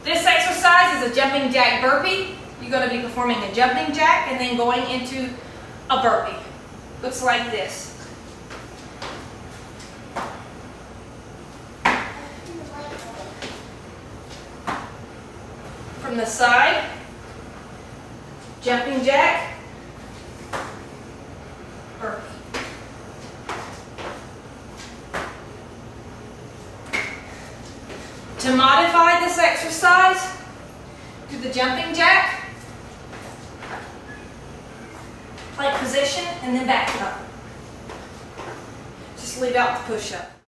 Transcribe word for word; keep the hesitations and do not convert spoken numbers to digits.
This exercise is a jumping jack burpee. You're going to be performing a jumping jack and then going into a burpee. Looks like this. From the side, jumping jack, burpee. To modify this exercise, do the jumping jack, plank position, and then back it up. Just leave out the push-up.